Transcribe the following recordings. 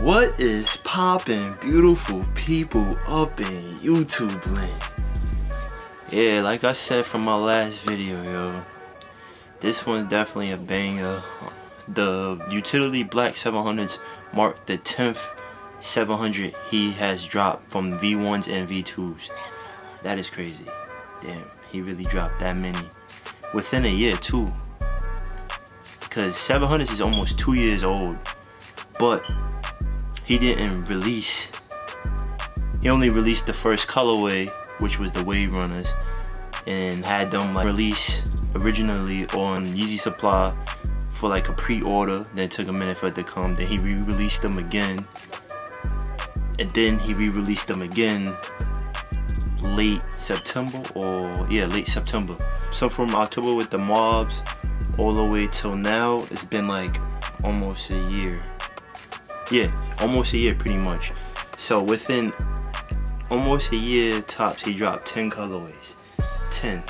What is poppin', beautiful people up in YouTube land? Yeah, like I said from my last video, yo, this one's definitely a banger. The Utility Black 700s mark the 10th 700 he has dropped from V1s and V2s. That is crazy. Damn, he really dropped that many within a year too. Because 700s is almost 2 years old, but he didn't release. He only released the first colorway, which was the Wave Runners, and had them like release originally on Yeezy Supply for like a pre-order. Then it took a minute for it to come. Then he re-released them again, and then he re-released them again late September, or yeah, late September. So from October with the mobs all the way till now, it's been like almost a year. Yeah, almost a year pretty much. So within almost a year tops, he dropped 10 colorways. 10.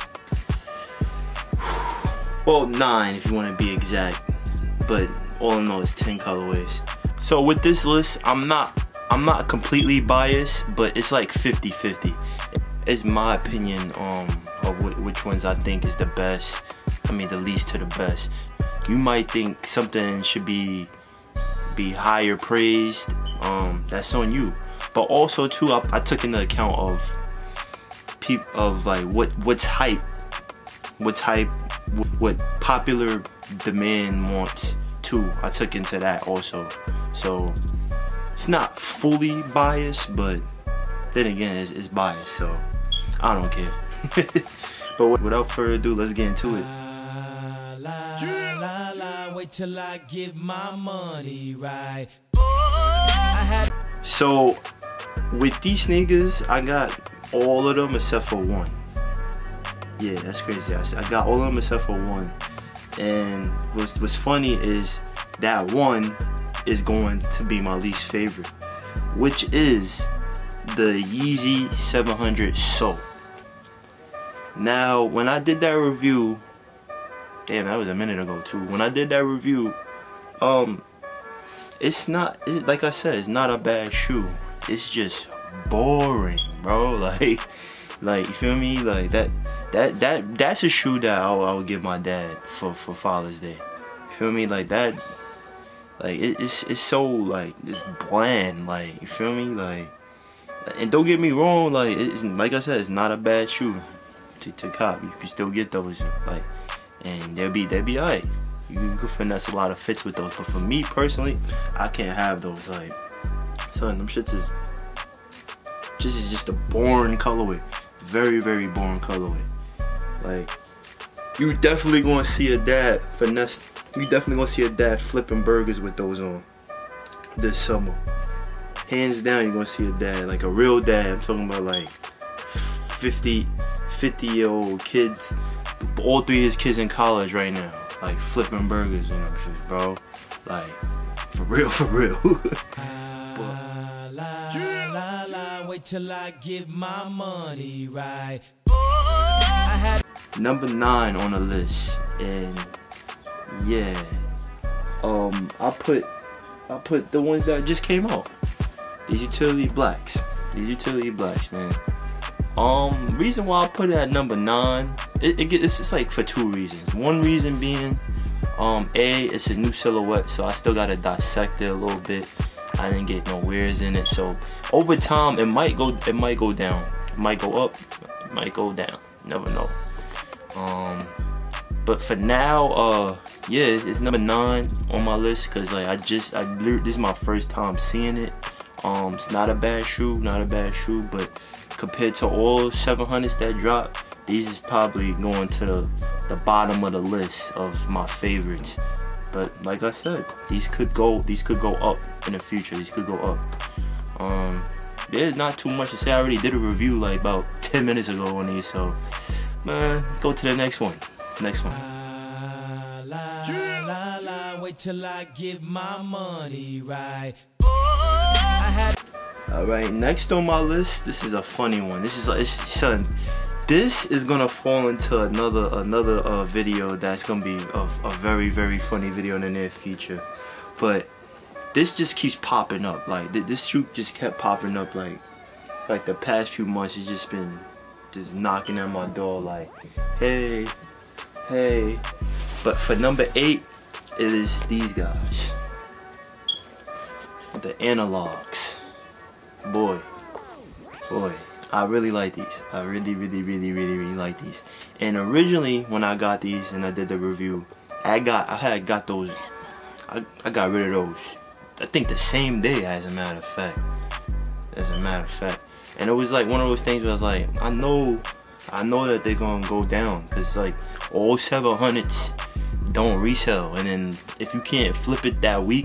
Well, 9 if you want to be exact, but all in all it's 10 colorways. So with this list, I'm not completely biased, but it's like 50-50. It's my opinion of which ones I think is the best. I mean, the least to the best. You might think something should be higher praised. That's on you. But also too, I took into account of like what's hype, what popular demand wants too. I took into that also. So it's not fully biased, but then again, it's biased. So I don't care. But without further ado, let's get into it. Wait till I give my money right. So with these sneakers, I got all of them except for one. Yeah, that's crazy. I got all of them except for one. And what's funny is that one is going to be my least favorite, which is the Yeezy 700 SO. Now, when I did that review, damn, that was a minute ago too. When I did that review, it's not, like I said, it's not a bad shoe. It's just boring, bro. Like you feel me? Like that's a shoe that I would give my dad for Father's Day. You feel me? Like that. Like it's so like it's bland. Like, you feel me? Like, and don't get me wrong. Like, it's, like I said, it's not a bad shoe to cop. You can still get those. Like, and they'll be alright. You can finesse a lot of fits with those. But for me personally, I can't have those. Like, son, them shits is just a boring colorway. Very, very boring colorway. Like, you definitely gonna see a dad finesse. You definitely gonna see a dad flipping burgers with those on this summer. Hands down, you're gonna see a dad, like a real dad. I'm talking about like 50-year-old kids. All 3 of his kids in college right now, like flipping burgers and them shit, bro. Like, for real, for real. Wait till I give my money right. Number 9 on the list, and yeah, I put the ones that just came out. These Utility Blacks. These Utility Blacks, man. Reason why I put it at number 9, it's just like for 2 reasons. One reason being, A, it's a new silhouette, so I still gotta dissect it a little bit. I didn't get no wears in it, so over time it might go down, it might go up, it might go down. Never know. But for now, yeah, it's number 9 on my list because like this is my first time seeing it. It's not a bad shoe, but compared to all 700s that drop, these is probably going to the bottom of the list of my favorites. But like I said, these could go up in the future. These could go up. There's not too much to say. I already did a review like about 10 minutes ago on these, so man, go to the next one. Next one. Wait till I give my money right. Alright, next on my list, this is a funny one. This is like, son, this is gonna fall into another video that's gonna be a very, very funny video in the near future. But this just keeps popping up. Like this shoe just kept popping up. Like the past few months, it's just been just knocking at my door. Like, hey, hey. But for number 8, it is these guys, the analogs. Boy, I really like these. I really like these. And originally, when I got these and I did the review, I had got those. I got rid of those, I think the same day, as a matter of fact. And it was like one of those things where I was like, I know that they're gonna go down, because like all 700s don't resell, and then if you can't flip it that week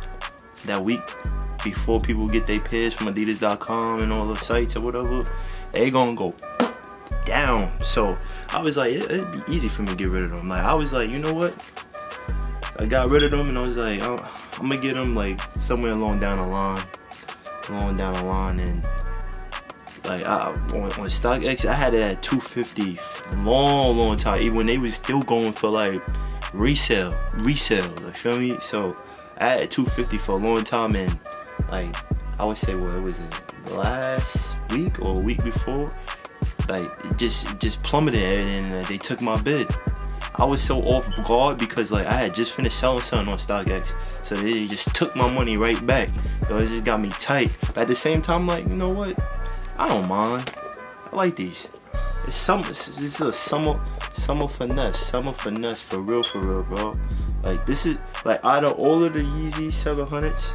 before people get their pairs from adidas.com and all the sites or whatever, they gonna go down. So I was like, it'd be easy for me to get rid of them. Like I was like, you know what, I got rid of them, and I was like, I'm gonna get them like somewhere along down the line, and like on StockX, I had it at $250 long time, even when they was still going for like resale, you feel me? So I had it $250 for a long time, and like I would say, what was it, last week or a week before, like it just plummeted, and they took my bid. I was so off guard because like I had just finished selling something on StockX, so they just took my money right back. So it just got me tight. But at the same time, like, you know what? I don't mind. I like these. It's a summer finesse for real, bro. Like this is like, out of all of the Yeezy 700s,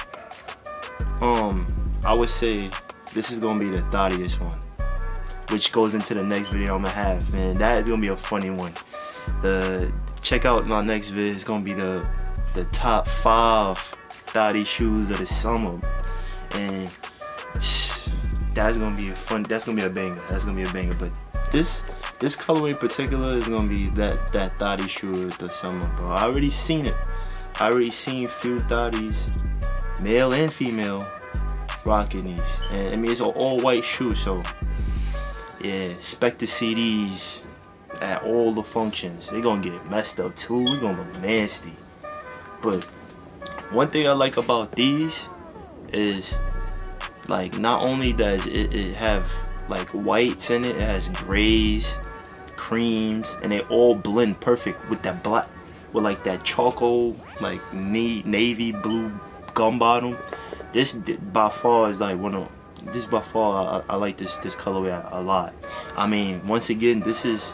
I would say this is gonna be the thottiest one, which goes into the next video I'm gonna have. Man, that is gonna be a funny one. Check out my next video. It's gonna be the top 5 thotty shoes of the summer, and that's gonna be a banger. But this colorway in particular is gonna be that thotty shoe of the summer, bro. I already seen it. I already seen few thotties, male and female, rocking these. And I mean, it's an all white shoe, so yeah, expect to see these at all the functions. They're gonna get messed up too. It's gonna look nasty. But one thing I like about these is, like, not only does it have like whites in it, it has grays, creams, and they all blend perfect with that black, with like that charcoal, like navy blue gum bottom. This by far is like I like this colorway a lot. I mean, once again, this is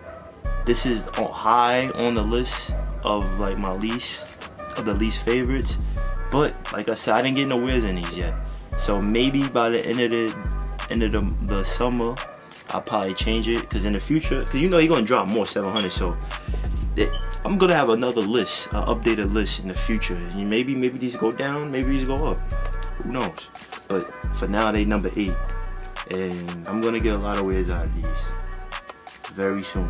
high on the list of like my least favorites. But like I said, I didn't get no wears in these yet. So maybe by the end of the summer, I'll probably change it. Cause in the future, cause you know you're gonna drop more 700. So I'm gonna have another list, an updated list in the future. And maybe these go down, maybe these go up. Who knows? But for now, they number 8, and I'm gonna get a lot of wears out of these very soon.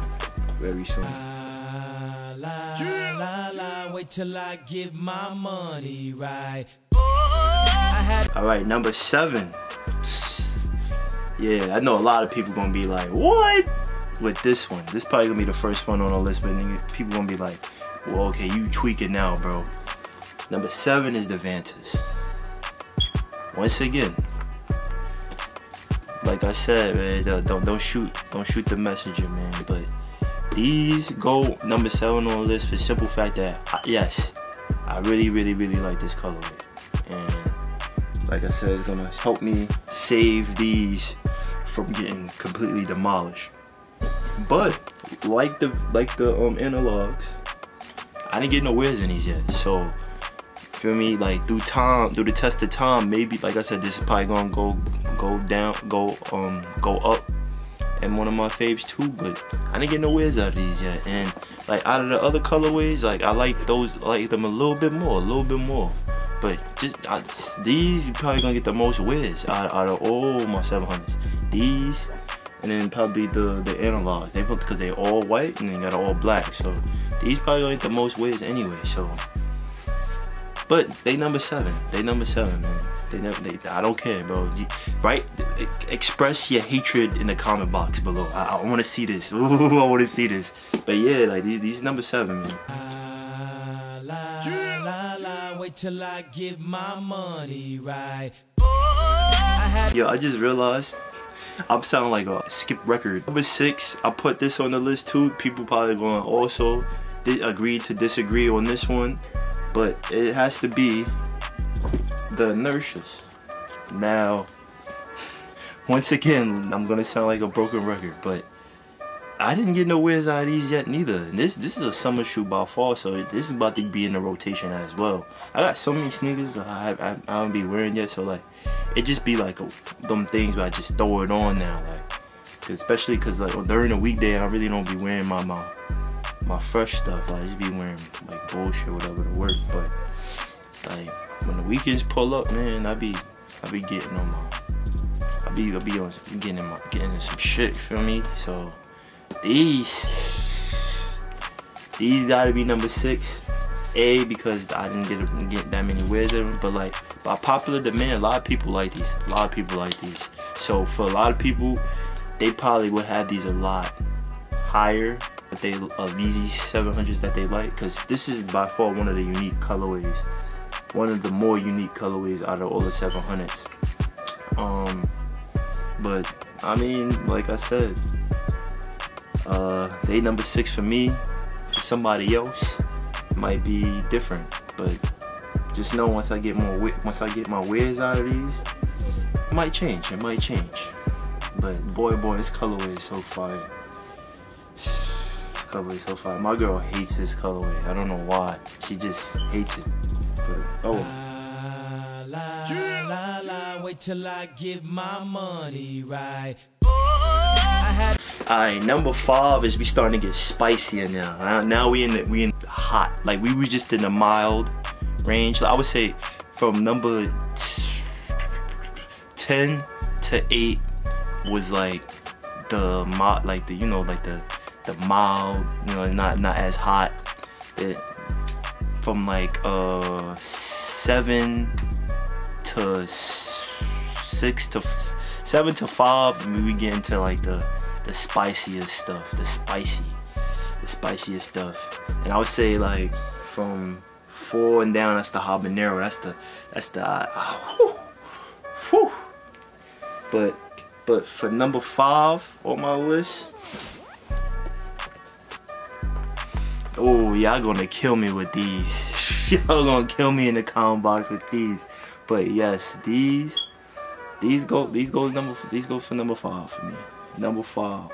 Wait till I give my money right. Alright, number 7. Yeah, I know a lot of people gonna be like, what? With this one. This probably gonna be the first one on the list, but people gonna be like, well, okay, you tweak it now, bro. Number 7 is the Vantas. Once again, like I said, man, don't shoot the messenger, man. But these go number 7 on the list for the simple fact that yes, I really like this colorway, and like I said, it's gonna help me save these from getting completely demolished. But like the analogs, I didn't get no wears in these yet, so feel me, like through the test of time, maybe, like I said, this is probably gonna go up and one of my faves too. But I didn't get no wears out of these yet, and like out of the other colorways, like I like them a little bit more. But these probably gonna get the most wears out of all my 700s. These, and then probably the analogs. Because they all white and they got all black. So these probably gonna get the most wears anyway. So, but they number 7. Man. I don't care, bro. Right? Express your hatred in the comment box below. I want to see this. Ooh, I want to see this. But yeah, like these number 7, man. Wait till I get my money right. Yo, I just realized I'm sounding like a skip record. Number 6, I put this on the list too. People probably going to also agree to disagree on this one, but it has to be the inertias. Now, once again, I'm gonna sound like a broken record, but I didn't get no wears out of these yet neither. And this is a summer shoe by fall, so this is about to be in the rotation as well. I got so many sneakers that I don't be wearing yet, so like it just be like them things where I just throw it on now, like especially cause like during the weekday I really don't be wearing my fresh stuff. Like, I just be wearing like bullshit or whatever to work, but like when the weekends pull up, man, I be getting on my getting in some shit, you feel me? So these gotta be number 6. Because I didn't get that many wears of them, but like by popular demand, a lot of people like these. So for a lot of people, they probably would have these a lot higher, but they Yeezy 700s that they like, because this is by far one of the unique colorways, one of the more unique colorways out of all the 700s. But I mean, like I said, they number 6 for me. For somebody else, it might be different. But just know once I get my wears out of these, it might change. But boy, this colorway is so fire. This colorway is so fire. My girl hates this colorway. I don't know why. She just hates it. But Wait till I get my money right. Alright, number 5 is we starting to get spicier now. Now we in hot. Like we was just in the mild range. I would say from number 10 to 8 was like the mild, like the mild, not as hot. From like 7 to 5, we get into like the spiciest stuff, the spiciest stuff. And I would say like from 4 and down, that's the habanero. That's the whew. But for number 5 on my list, oh, y'all gonna kill me with these. Y'all gonna kill me in the comment box with these. But yes, these go for number 5 for me. Number 5.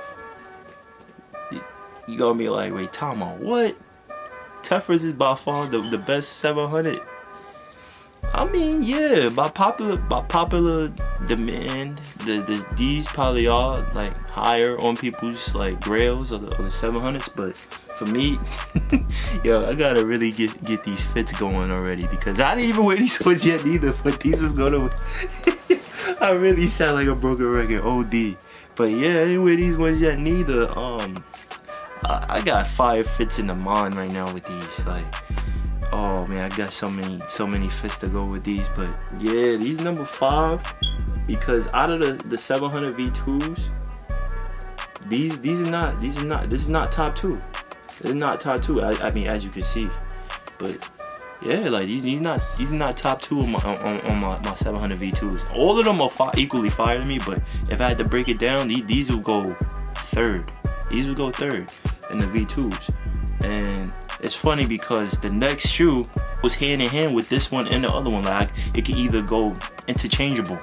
You gonna be like, wait, time on what? Tefras is by far the best 700. I mean, yeah, by popular demand, these probably are like higher on people's like grails of the 700s. But for me, yo, I gotta really get these fits going already, because I didn't even wear these ones yet either. But these is gonna. I really sound like a broken record, OD. But yeah, I didn't wear these ones yet neither. I got 5 fits in the mind right now with these. Like, oh man, I got so many fits to go with these. But yeah, these number 5, because out of the 700 V2s, this is not top 2. This is not top 2. I mean, as you can see. But yeah, like these not top 2 on my 700 V2s. All of them are equally fire to me, but if I had to break it down, these will go 3rd. These will go 3rd in the V2s. And it's funny because the next shoe was hand in hand with this one and the other one. Like, it could either go interchangeable.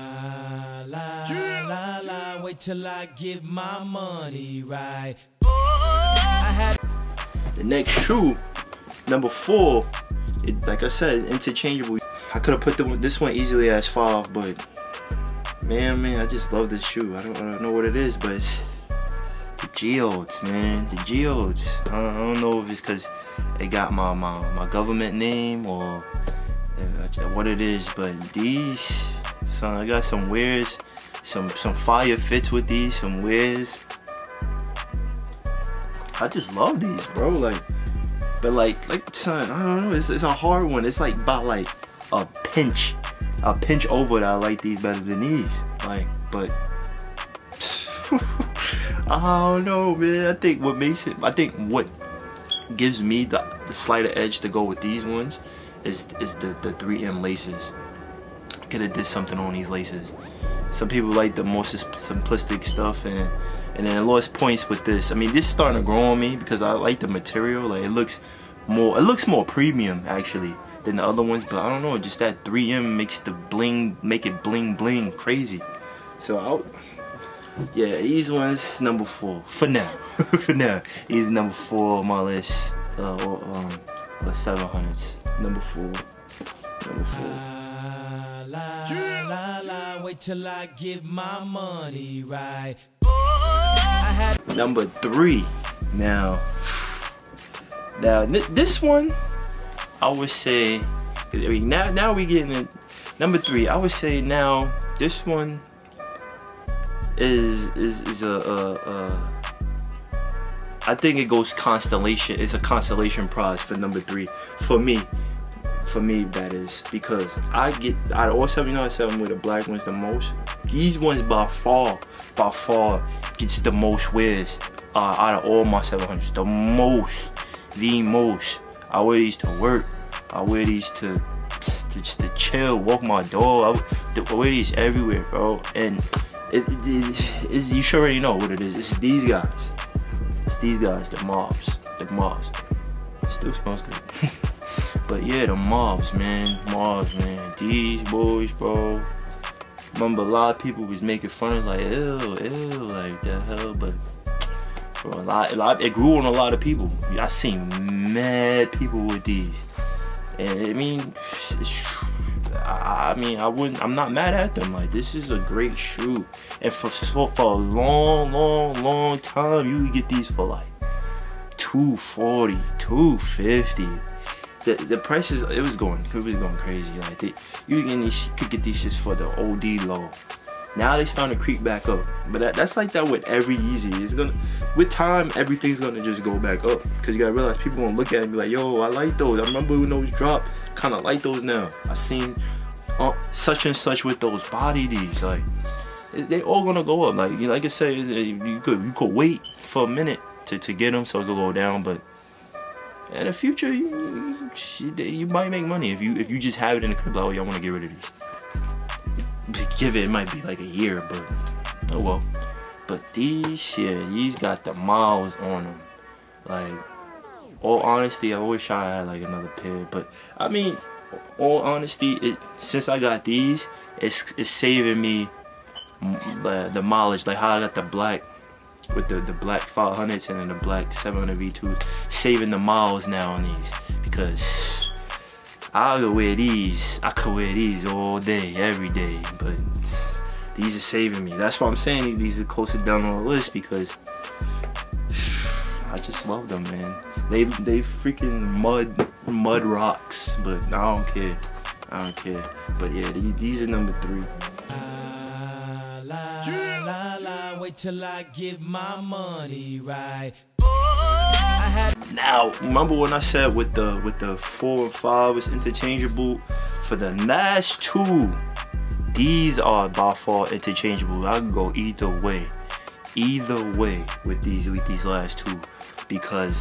Wait till I get my money right. The next shoe, number 4, like I said, is interchangeable. I could have put this one easily as 5, but man, I just love this shoe. I don't know what it is, but it's the geodes, man. The geodes. I don't know if it's because they got my government name or what it is, but these, son, I got some wears, some fire fits with these, some wears. I just love these, bro. Like, but like son, I don't know. It's a hard one. It's like about like a pinch over that I like these better than these. Like, but I don't know, man. I think what gives me the slighter edge to go with these ones is the 3M laces. Could have did something on these laces. Some people like the more simplistic stuff, and then I lost points with this. I mean, this is starting to grow on me because I like the material. Like it looks more premium actually than the other ones, but I don't know, just that 3M makes the bling, make it bling bling crazy. So yeah, these ones number 4 for now. For now, these number 4 on my list. The 700s. Number 4. Number 4. Wait till I give my money right. Number 3. Now this one, I would say, now we getting in. Number 3, I would say now this one is I think it goes constellation. It's a constellation prize for number 3 for me. For me, that is, because I get out of all 79.7 with the black ones the most. These ones by far gets the most wears out of all my 700s. The most. I wear these to work. I wear these to just to chill, walk my dog. I wear these everywhere, bro. And you sure already know what it is. It's these guys. It's these guys, the mobs. It still smells good. But yeah, the mobs, man. These boys, bro. Remember, a lot of people was making fun of, like, ew, like the hell. But bro, it grew on a lot of people. I seen mad people with these, and I mean, I'm not mad at them. Like, this is a great shoe, and for a long time, you could get these for like $240, $250. The prices, it was going crazy. Like you could get these shits for the OD low. Now they starting to creep back up, but that's like that with every Yeezy. It's gonna, with time, everything's gonna just go back up, because you gotta realize people gonna look at it and be like, yo, I like those. I remember when those dropped. Kind of like those now. I seen such and such with those body D's. Like they all gonna go up. Like I said, you could wait for a minute to get them so it could go down, but in the future, you might make money if you just have it in the crib. Like, oh, y'all want to get rid of these. It might be like a year, but oh well. But these got the miles on them. Like, all honesty, I wish I had like another pair. But I mean, all honesty, since I got these, it's saving me the mileage. Like how I got the black with the black 500s and then the black 700 V2s, saving the miles now on these, because I could wear these all day, every day, but these are saving me. That's why I'm saying these are closer down on the list, because I just love them, man. They freaking mud rocks, but I don't care. But yeah, these are number 3. Wait till I give my money right. Now, remember when I said with the 4 and 5 is interchangeable? For the last 2, these are by far interchangeable. I can go either way with these last 2, because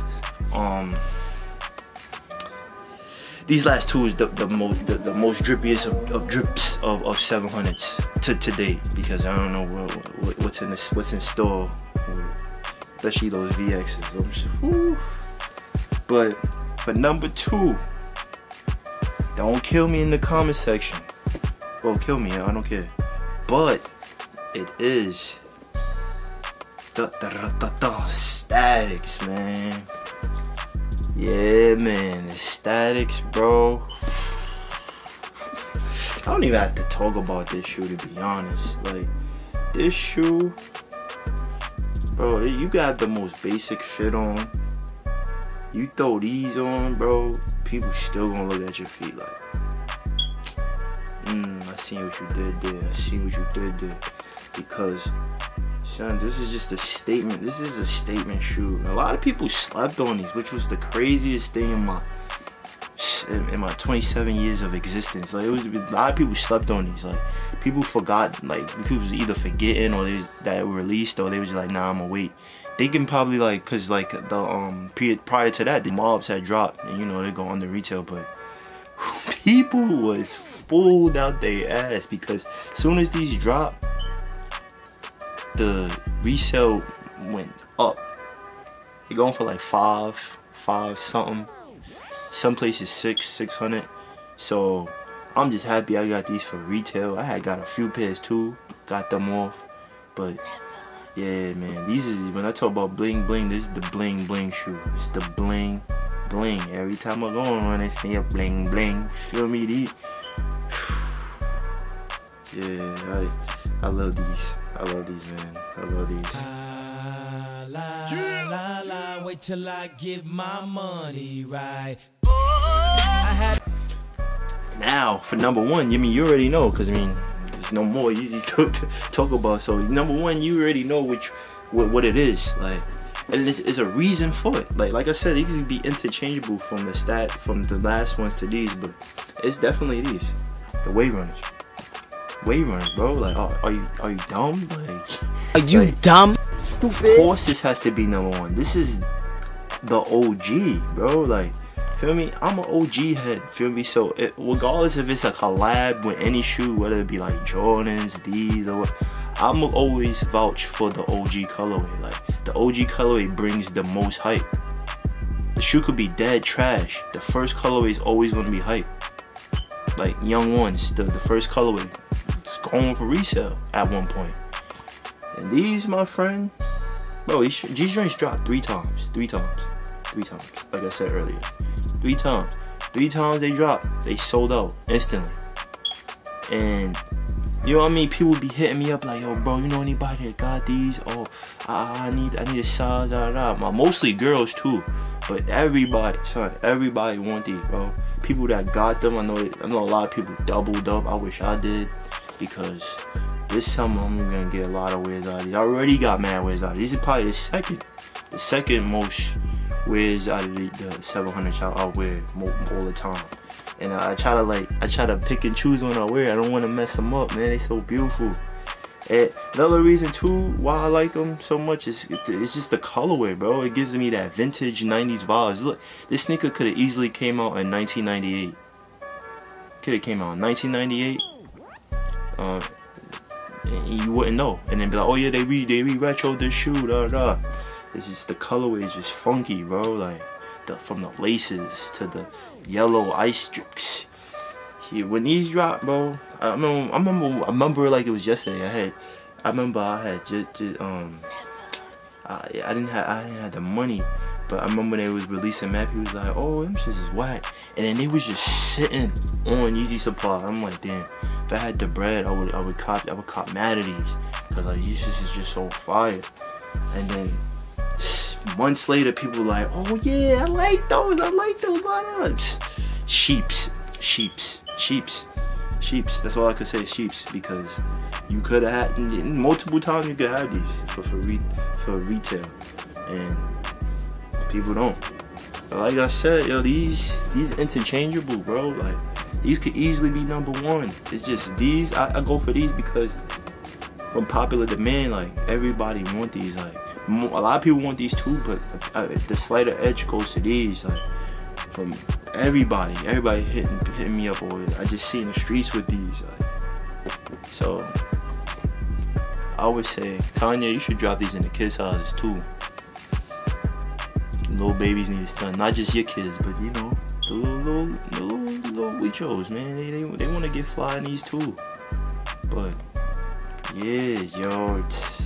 these last 2 is the most drippiest of drips of 700s to date, because I don't know what's in store, especially those VXs. But for number 2, don't kill me in the comment section. Well, kill me, I don't care. But it is the statics, man. Yeah, man, the statics, bro. I don't even have to talk about this shoe, to be honest. Like, this shoe, bro, you got the most basic fit on. You throw these on, bro, people still gonna look at your feet like, I see what you did there. Because, son, this is just a statement. This is a statement shoe. A lot of people slept on these, which was the craziest thing in my 27 years of existence. Like, a lot of people slept on these. Like, people forgot. Like, people was either forgetting, or that it were released, or they was like, nah, I'm gonna wait. They can probably, like, cause like the prior to that, the mobs had dropped, and you know they go under retail. But people was fooled out their ass because as soon as these dropped, the resale went up. They're going for like five something. Some places 600. So I'm just happy I got these for retail. I had got a few pairs too, got them off. But yeah, man, these is, when I talk about bling bling, this is the bling bling shoe. It's the bling bling. Every time I go on, I see a bling bling. Feel me? These. Yeah, I love these. I love these, man. I love these. Wait till I give my money right. Now for number one, I mean, you already know, cause I mean, there's no more Yeezys to talk about. So number one, you already know what it is, like, and it's a reason for it. Like I said, these can be interchangeable from the last ones to these, but it's definitely these, the wave runners. Wave runners, bro. Like, are you dumb? Like, are you dumb? Stupid. Of course, this has to be number one. This is the OG, bro. Like, feel me? I'm an OG head. Feel me? So, regardless if it's a collab with any shoe, whether it be like Jordans, these, or what, I'm always vouch for the OG colorway. Like, the OG colorway brings the most hype. The shoe could be dead trash. The first colorway is always gonna be hype. Like Young Ones, the first colorway, it's going for resale at one point. And these, my friend, bro, these joints dropped 3 times. 3 times. Like I said earlier. 3 times. 3 times they dropped. They sold out instantly. And you know what I mean? People be hitting me up like, yo, bro, you know anybody that got these? Oh, I need a size. Mostly girls too, but everybody want these, bro. People that got them, I know a lot of people doubled up. I wish I did, because this summer I'm gonna get a lot of wears out of these. I already got mad wears out of these. This is probably the second most wears out of the 700 I wear all the time. And I try to pick and choose when I wear. I don't want to mess them up, man. They so beautiful. And another reason too why I like them so much is it's just the colorway, bro. It gives me that vintage 90s vibes. Look, this sneaker could have easily came out in 1998. Could have came out in 1998. And you wouldn't know. And then be like, oh yeah, they re-retro this shoe, da da. It's just the colorway is just funky, bro. Like from the laces to the yellow ice strips. Yeah, when these dropped, bro, I remember like it was yesterday. I remember I had I didn't have the money, but I remember they was releasing mad. He was like, oh, them shits is whack, and then they was just sitting on Yeezy Supply. I'm like, damn, if I had the bread, I would cop mad of these, cause like these shits is just so fire. And then months later, people were like, oh yeah, I like those. Sheeps. That's all I could say, sheeps, because you could have had multiple times. You could have these for retail, and people don't. But like I said, yo, these interchangeable, bro. Like these could easily be number one. It's just these. I go for these because from popular demand, like everybody want these. Like a lot of people want these too, but the slighter edge goes to these. Like from everybody hitting me up, or I just see in the streets with these. Like, so I always say, Kanye, you should drop these in the kids' houses too. Little babies need to stun, not just your kids, but you know, the little wichos, man. They want to get fly in these too. But yeah, yo.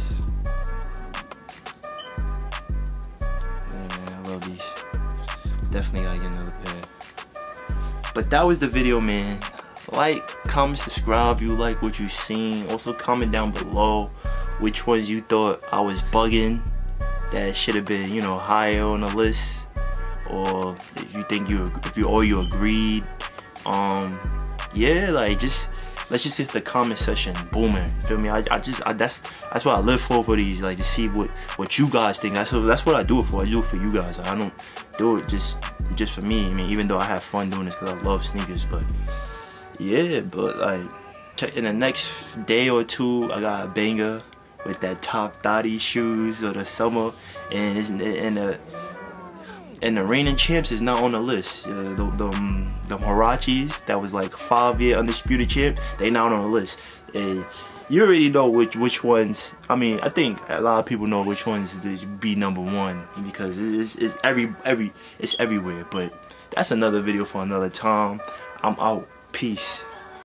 Definitely gotta get another pair. But that was the video, man. Like, comment, subscribe if you like what you seen. Also comment down below which ones you thought I was bugging that should have been, you know, higher on the list, or if you think you agreed. Yeah, like let's just hit the comment section booming. Feel me? That's what I live for these, like to see what you guys think. That's what I do it for. I do it for you guys. I don't do it just for me. I mean, even though I have fun doing this because I love sneakers, but yeah, but like check in the next day or two, I got a banger with that top thotty shoes of the summer, and And the reigning champs is not on the list. The Harachis, that was like 5-year undisputed champ, they not on the list. You already know which ones. I mean, I think a lot of people know which ones to be #1 because it's everywhere. But that's another video for another time. I'm out. Peace.